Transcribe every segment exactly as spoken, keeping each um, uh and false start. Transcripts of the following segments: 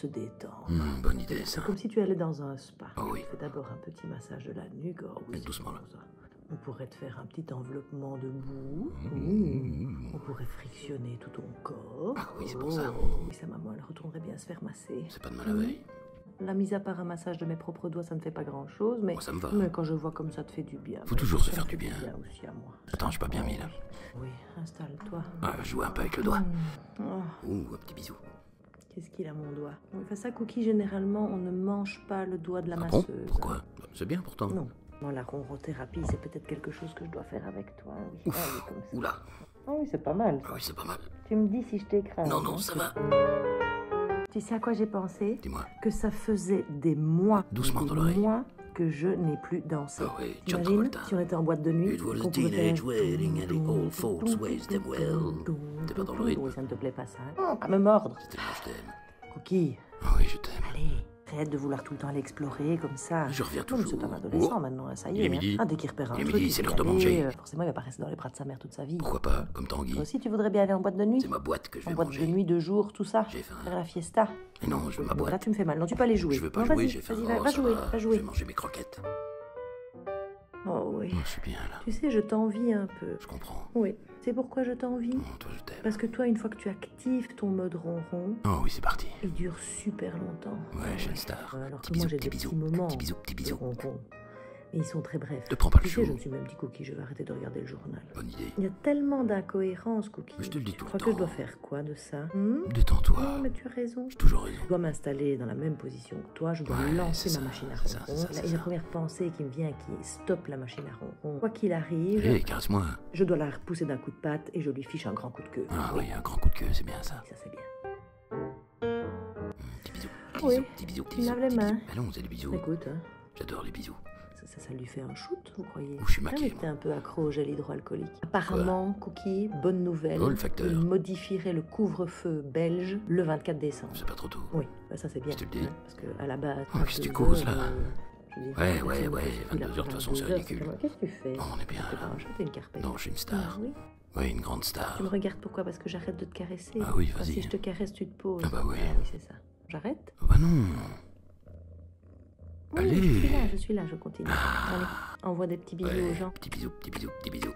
te détendre. Mmh, bonne idée, ça. C'est comme si tu allais dans un spa. Oh oui. Fais d'abord un petit massage de la nuque. Oh, oui, Doucement, là. ça. On pourrait te faire un petit enveloppement de boue. Mmh. Mmh. On pourrait frictionner tout ton corps. Ah oui, c'est pour ça. Oh. Oui, sa maman, elle retournerait bien se faire masser. C'est pas de mal la veille. La mise à part un massage de mes propres doigts, ça ne fait pas grand-chose, mais, Moi, ça me va. mais quand je vois comme ça te fait du bien. Faut bah, toujours ça se me faire fait du bien. aussi à moi. Attends, je suis pas bien mis, là. Oui, installe-toi. Ah, je joue un peu avec le doigt. Mmh. Oh. Ouh, un petit bisou. Qu'est-ce qu'il a, mon doigt? Oui, enfin, ça, Cookie, généralement, on ne mange pas le doigt de la Ah masseuse. bon? Pourquoi? C'est bien, pourtant. Non. Bon, la ronrothérapie, c'est peut-être quelque chose que je dois faire avec toi. Oui. Ouf. Ah, oui, comme ça. Oula. Ah oui, c'est pas mal. Ah oui, c'est pas mal. Tu me dis si je t'écrase. Non, non, hein. ça va. Tu sais à quoi j'ai pensé? Dis-moi. Que ça faisait des mois, Doucement des dans l'oreille. mois que je n'ai plus dansé. Ah oui, John T'imagines Travolta. si on était en boîte de nuit? It was qu'on a pouvait teenage faire- wedding and the old folks raised them well. T'es pas dans le rythme? Oui, ça ne te plaît pas ça. Hein? À me mordre. C'est tellement je t'aime. Cookie, Ah oui, je t'aime. allez. Arrête de vouloir tout le temps aller explorer comme ça. Je reviens Non, mais toujours. c'est un adolescent Oh. maintenant, hein, ça y Il est est. midi. Hein. Ah, dès qu'il repère un Il est truc, midi, il c'est peut l'heure de y aller, manger. euh, Forcément, il va pas rester dans les bras de sa mère toute sa vie. Pourquoi pas? Comme Tanguy. Toi aussi, tu voudrais bien aller en boîte de nuit? C'est ma boîte que je En vais boîte de manger. nuit, de jour, tout ça. J'ai faim. Faire la fiesta. Et non, je veux ma Bon, là, boîte. tu me fais mal. Non, tu peux aller jouer. Je veux pas Non, jouer, vas-y, j'ai faim. vas-y, va, Oh, va ça jouer, va. va Je jouer. vais manger mes croquettes. Oh oui. Oh, je suis bien là. Tu sais, je t'envie un peu. Je comprends. Oui. C'est pourquoi je t'envie? Oh, toi, je t'aime. Parce que toi, une fois que tu actives ton mode ronron, Oh oui, c'est parti. il dure super longtemps. Ouais, j'ai une star. Euh, Alors Petit que moi, bisou, j'ai petit des bisou. petits moments Petit bisou, petit de bisou. ronron. Mais ils sont très brefs. Te prends pas le Tu sais, je chou. me suis même dit, Cookie, je vais arrêter de regarder le journal. Bonne idée. Il y a tellement d'incohérences, Cookie. Mais je te le dis Tu tout le crois que temps. je dois faire quoi de ça? Hmm Détends-toi. Non, mais tu as raison. J'ai toujours raison. Je dois m'installer dans la même position que toi, je dois Ouais, lancer c'est ma ça, machine à c'est ça, ronron. c'est ça, Et c'est la, et la ça. première pensée qui me vient, qui stoppe la machine à ronron, quoi qu'il arrive, Hé, caresse-moi. je dois la repousser d'un coup de patte et je lui fiche un grand coup de queue. Ah oui, un grand coup de queue, c'est bien ça. Ça, c'est bien. Petit bisou, petit Oui. bisou, petit bisou, petit Tu bisou. laves les petit mains. bisou. Mais non, c'est des bisous. Écoute, hein, J'adore les bisous. ça, ça, ça lui fait un shoot, vous croyez? Où je suis Ah, maqué, mais moi. t'es un peu accro au gel hydroalcoolique. Apparemment, Cookie, bonne nouvelle, Oh, le facteur. il modifierait le couvre-feu belge le vingt-quatre décembre. C'est pas trop tôt. Oui, bah ça c'est bien. Je te le dis. hein, parce qu'à la base... Oh, qu'est-ce que tu vingt-deux causes, heures, là? euh, je veux dire, Ouais, personne ouais, ne ouais, fait ce qu'il a vingt-deux heures, de toute façon, c'est vingt-deux heures, ridicule. comment- Qu'est-ce que tu fais? Non, on est bien, C'est pas là. un chat, t'es une carpette. Non, je suis une Ah star. oui. Oui, une grande star. Tu me regardes pourquoi? Parce que j'arrête de te caresser. Ah oui, Enfin, vas-y. si je te caresse, tu te poses. Ah bah oui. oui, c'est ça. J'arrête? Oh, bah non. Oui, Allez. je suis là, je suis là, je continue. Ah. Allez, envoie des petits bisous Ouais, aux gens. petit bisou, petit bisou, petit bisou.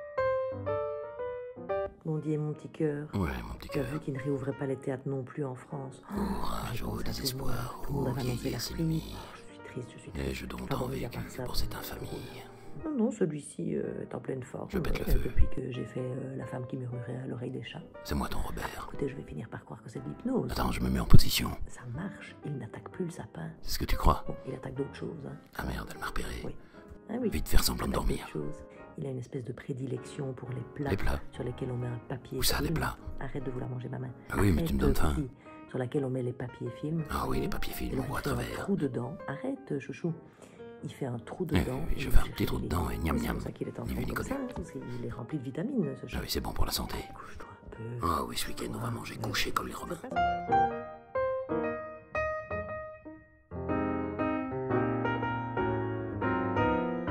Mon Dieu, mon petit cœur. Ouais, mon petit Tu as cœur. vu qu'ils ne réouvraient pas les théâtres non plus en France. Courage, J'ai au pensé à tout le désespoir, monde. Tout le monde au avait annoncé la vieillesse frite. ennemie. Oh, je suis triste, je suis triste. Ai-je donc Enfin, tant bon, mis à vécu part ça, pour cette infamie? Non, non, celui-ci euh, est en pleine forme. Je pète le euh, feu. Depuis que j'ai fait euh, la femme qui murmurait à l'oreille des chats. C'est moi ton Robert. Écoutez, je vais finir par croire que c'est de l'hypnose. Attends, je me mets en position. Ça marche, il n'attaque plus le sapin. C'est ce que tu crois? Bon, il attaque d'autres choses. Hein. Ah merde, elle m'a repéré. Oui. Ah oui. Vite faire semblant Il de attaque dormir. d'autres choses. Il a une espèce de prédilection pour les plats, Les plats? sur lesquels on met un papier Où ça, film. des plats? Arrête de vouloir manger ma main. Ah oui, mais tu me donnes faim. Arrête, Cookie, sur laquelle on met les papiers films. Ah oui, les papiers Et films, là, on il voit à fait un travers. trou dedans. Arrête, chouchou. Il fait un trou Eh dedans. oui, et je il fais un cherche petit trou les dedans légumes. et miam C'est miam. pour ça qu'il est en Ni vu forme ni comme connu. ça, parce qu'il est rempli de vitamines, ce Ah chat. oui, c'est bon pour la santé. Couche-toi un peu. Ah oui, ce week-end, on va manger couché comme les Romains. C'est pas-